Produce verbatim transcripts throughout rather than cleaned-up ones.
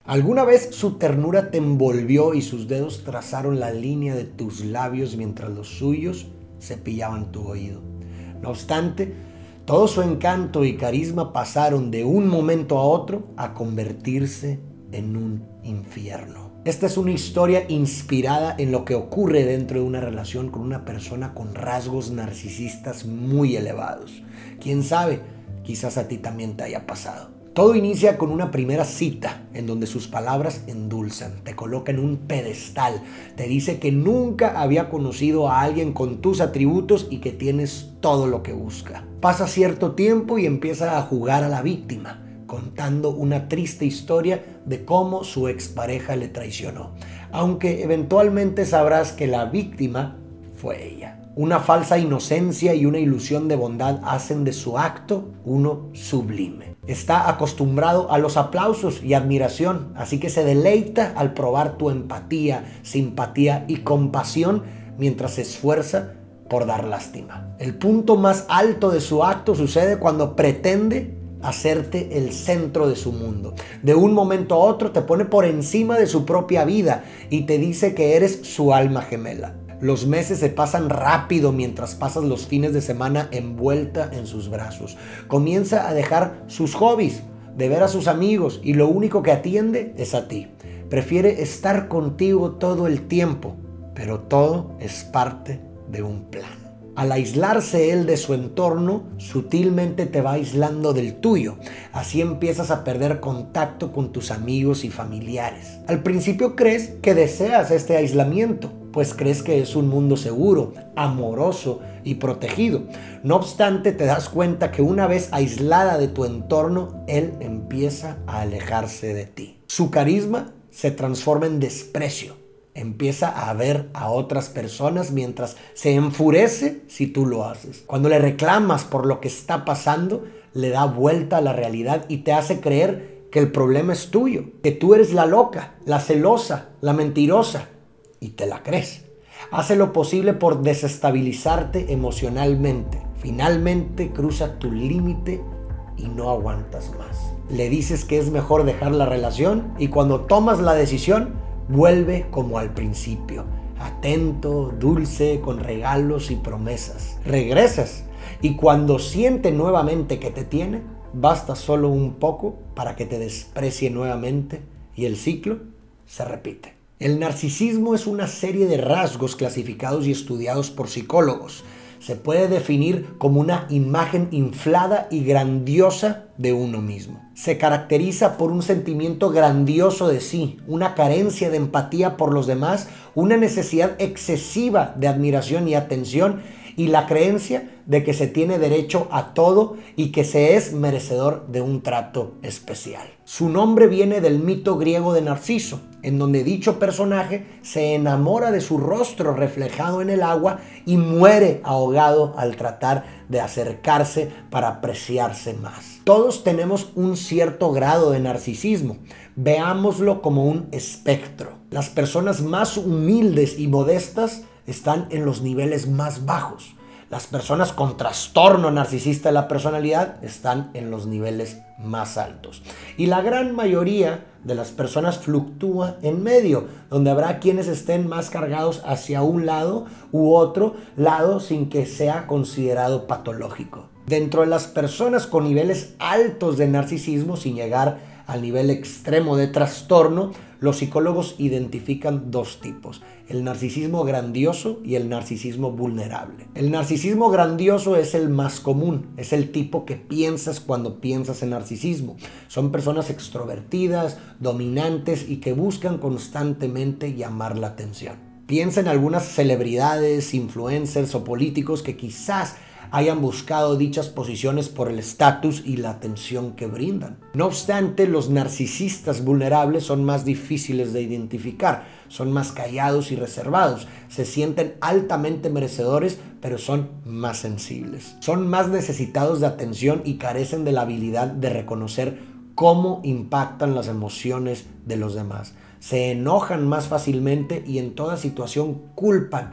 ¿Alguna vez su ternura te envolvió y sus dedos trazaron la línea de tus labios mientras los suyos cepillaban tu oído? No obstante, todo su encanto y carisma pasaron de un momento a otro a convertirse en un infierno. Esta es una historia inspirada en lo que ocurre dentro de una relación con una persona con rasgos narcisistas muy elevados. ¿Quién sabe? Quizás a ti también te haya pasado. Todo inicia con una primera cita en donde sus palabras endulzan, te coloca en un pedestal, te dice que nunca había conocido a alguien con tus atributos y que tienes todo lo que busca. Pasa cierto tiempo y empieza a jugar a la víctima, contando una triste historia de cómo su expareja le traicionó, aunque eventualmente sabrás que la víctima fue ella. Una falsa inocencia y una ilusión de bondad hacen de su acto uno sublime. Está acostumbrado a los aplausos y admiración, así que se deleita al probar tu empatía, simpatía y compasión mientras se esfuerza por dar lástima. El punto más alto de su acto sucede cuando pretende hacerte el centro de su mundo. De un momento a otro te pone por encima de su propia vida y te dice que eres su alma gemela. Los meses se pasan rápido mientras pasas los fines de semana envuelta en sus brazos. Comienza a dejar sus hobbies, de ver a sus amigos y lo único que atiende es a ti. Prefiere estar contigo todo el tiempo, pero todo es parte de un plan. Al aislarse él de su entorno, sutilmente te va aislando del tuyo. Así empiezas a perder contacto con tus amigos y familiares. Al principio crees que deseas este aislamiento, pues crees que es un mundo seguro, amoroso y protegido. No obstante, te das cuenta que una vez aislada de tu entorno, él empieza a alejarse de ti. Su carisma se transforma en desprecio. Empieza a ver a otras personas mientras se enfurece si tú lo haces. Cuando le reclamas por lo que está pasando, le da vuelta a la realidad y te hace creer que el problema es tuyo, que tú eres la loca, la celosa, la mentirosa, y te la crees. Hace lo posible por desestabilizarte emocionalmente. Finalmente cruza tu límite y no aguantas más. Le dices que es mejor dejar la relación y cuando tomas la decisión, vuelve como al principio, atento, dulce, con regalos y promesas. Regresas y cuando siente nuevamente que te tiene, basta solo un poco para que te desprecie nuevamente y el ciclo se repite. El narcisismo es una serie de rasgos clasificados y estudiados por psicólogos. Se puede definir como una imagen inflada y grandiosa de uno mismo. Se caracteriza por un sentimiento grandioso de sí, una carencia de empatía por los demás, una necesidad excesiva de admiración y atención y la creencia de que se tiene derecho a todo y que se es merecedor de un trato especial. Su nombre viene del mito griego de Narciso, en donde dicho personaje se enamora de su rostro reflejado en el agua y muere ahogado al tratar de acercarse para apreciarse más. Todos tenemos un cierto grado de narcisismo. Veámoslo como un espectro. Las personas más humildes y modestas están en los niveles más bajos. Las personas con trastorno narcisista de la personalidad están en los niveles más altos. Y la gran mayoría de las personas fluctúa en medio, donde habrá quienes estén más cargados hacia un lado u otro lado sin que sea considerado patológico. Dentro de las personas con niveles altos de narcisismo, sin llegar al nivel extremo de trastorno, los psicólogos identifican dos tipos: el narcisismo grandioso y el narcisismo vulnerable. El narcisismo grandioso es el más común, es el tipo que piensas cuando piensas en narcisismo. Son personas extrovertidas, dominantes y que buscan constantemente llamar la atención. Piensa en algunas celebridades, influencers o políticos que quizás hayan buscado dichas posiciones por el estatus y la atención que brindan. No obstante, los narcisistas vulnerables son más difíciles de identificar, son más callados y reservados, se sienten altamente merecedores, pero son más sensibles. Son más necesitados de atención y carecen de la habilidad de reconocer cómo impactan las emociones de los demás. Se enojan más fácilmente y en toda situación culpan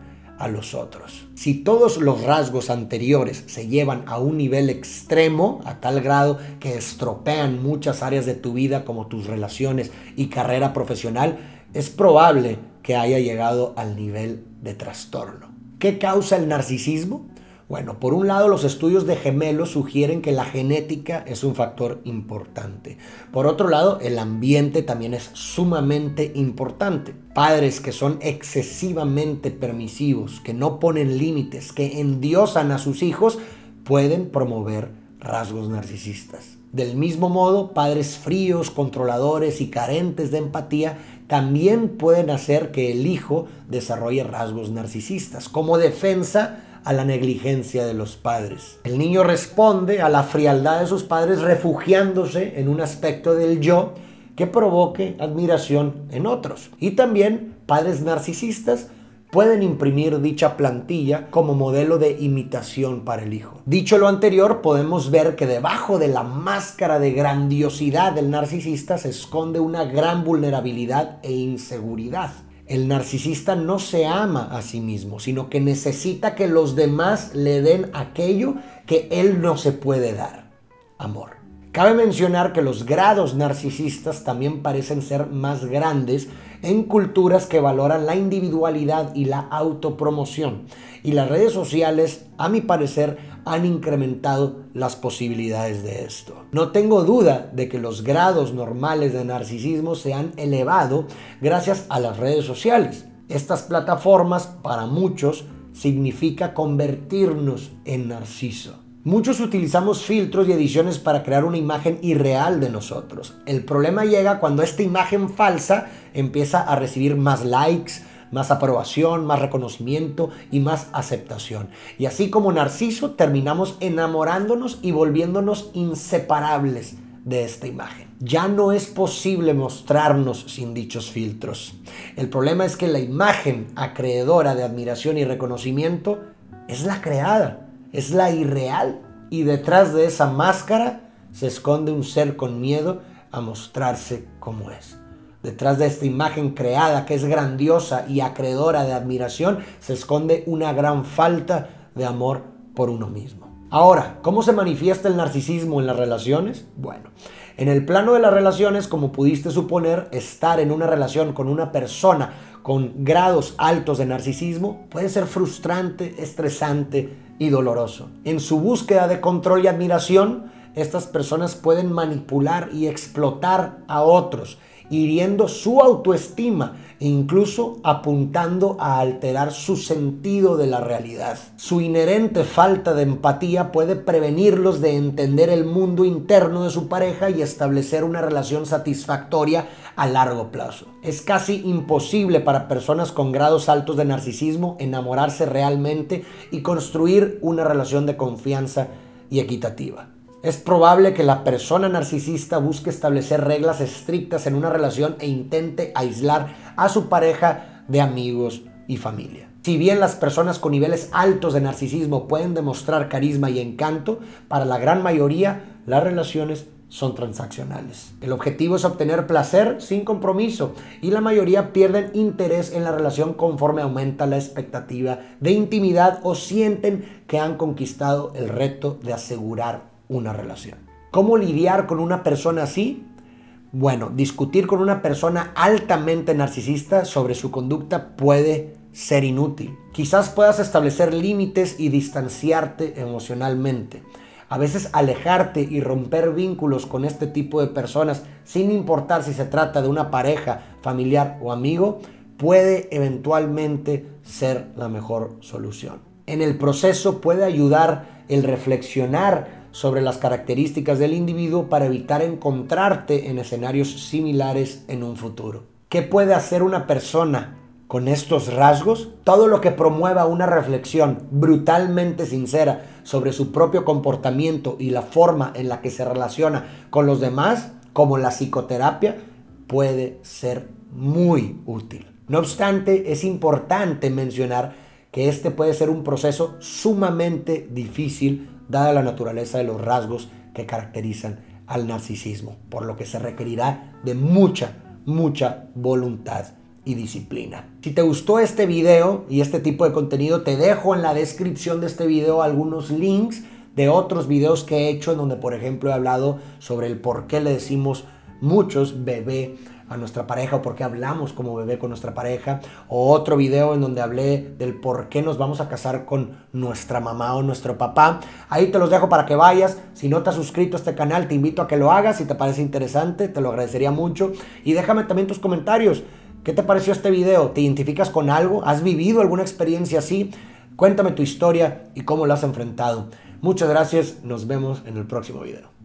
a los otros. Si todos los rasgos anteriores se llevan a un nivel extremo, a tal grado que estropean muchas áreas de tu vida como tus relaciones y carrera profesional, es probable que haya llegado al nivel de trastorno. ¿Qué causa el narcisismo? Bueno, por un lado, los estudios de gemelos sugieren que la genética es un factor importante. Por otro lado, el ambiente también es sumamente importante. Padres que son excesivamente permisivos, que no ponen límites, que endiosan a sus hijos, pueden promover rasgos narcisistas. Del mismo modo, padres fríos, controladores y carentes de empatía también pueden hacer que el hijo desarrolle rasgos narcisistas como defensa a la negligencia de los padres. El niño responde a la frialdad de sus padres refugiándose en un aspecto del yo que provoque admiración en otros. Y también padres narcisistas pueden imprimir dicha plantilla como modelo de imitación para el hijo. Dicho lo anterior, podemos ver que debajo de la máscara de grandiosidad del narcisista se esconde una gran vulnerabilidad e inseguridad. El narcisista no se ama a sí mismo, sino que necesita que los demás le den aquello que él no se puede dar: amor. Cabe mencionar que los grados narcisistas también parecen ser más grandes en culturas que valoran la individualidad y la autopromoción. Y las redes sociales, a mi parecer, han incrementado las posibilidades de esto. No tengo duda de que los grados normales de narcisismo se han elevado gracias a las redes sociales. Estas plataformas, para muchos, significa convertirnos en narciso. Muchos utilizamos filtros y ediciones para crear una imagen irreal de nosotros. El problema llega cuando esta imagen falsa empieza a recibir más likes, más aprobación, más reconocimiento y más aceptación. Y así como Narciso, terminamos enamorándonos y volviéndonos inseparables de esta imagen. Ya no es posible mostrarnos sin dichos filtros. El problema es que la imagen acreedora de admiración y reconocimiento es la creada, es la irreal. Y detrás de esa máscara se esconde un ser con miedo a mostrarse como es. Detrás de esta imagen creada que es grandiosa y acreedora de admiración se esconde una gran falta de amor por uno mismo. Ahora, ¿cómo se manifiesta el narcisismo en las relaciones? Bueno, en el plano de las relaciones, como pudiste suponer, estar en una relación con una persona con grados altos de narcisismo puede ser frustrante, estresante y doloroso. En su búsqueda de control y admiración, estas personas pueden manipular y explotar a otros, hiriendo su autoestima e incluso apuntando a alterar su sentido de la realidad. Su inherente falta de empatía puede prevenirlos de entender el mundo interno de su pareja y establecer una relación satisfactoria a largo plazo. Es casi imposible para personas con grados altos de narcisismo enamorarse realmente y construir una relación de confianza y equitativa. Es probable que la persona narcisista busque establecer reglas estrictas en una relación e intente aislar a su pareja de amigos y familia. Si bien las personas con niveles altos de narcisismo pueden demostrar carisma y encanto, para la gran mayoría las relaciones son transaccionales. El objetivo es obtener placer sin compromiso y la mayoría pierden interés en la relación conforme aumenta la expectativa de intimidad o sienten que han conquistado el reto de asegurar una relación. ¿Cómo lidiar con una persona así? Bueno, discutir con una persona altamente narcisista sobre su conducta puede ser inútil. Quizás puedas establecer límites y distanciarte emocionalmente. A veces alejarte y romper vínculos con este tipo de personas, sin importar si se trata de una pareja, familiar o amigo, puede eventualmente ser la mejor solución. En el proceso puede ayudar el reflexionar sobre las características del individuo para evitar encontrarte en escenarios similares en un futuro. ¿Qué puede hacer una persona con estos rasgos? Todo lo que promueva una reflexión brutalmente sincera sobre su propio comportamiento y la forma en la que se relaciona con los demás, como la psicoterapia, puede ser muy útil. No obstante, es importante mencionar que este puede ser un proceso sumamente difícil dada la naturaleza de los rasgos que caracterizan al narcisismo, por lo que se requerirá de mucha, mucha voluntad y disciplina. Si te gustó este video y este tipo de contenido, te dejo en la descripción de este video algunos links de otros videos que he hecho en donde, por ejemplo, he hablado sobre el por qué le decimos muchos bebé a nuestra pareja o por qué hablamos como bebé con nuestra pareja, o otro video en donde hablé del por qué nos vamos a casar con nuestra mamá o nuestro papá. Ahí te los dejo para que vayas. Si no te has suscrito a este canal, te invito a que lo hagas. Si te parece interesante, te lo agradecería mucho. Y déjame también tus comentarios. ¿Qué te pareció este video? ¿Te identificas con algo? ¿Has vivido alguna experiencia así? Cuéntame tu historia y cómo la has enfrentado. Muchas gracias. Nos vemos en el próximo video.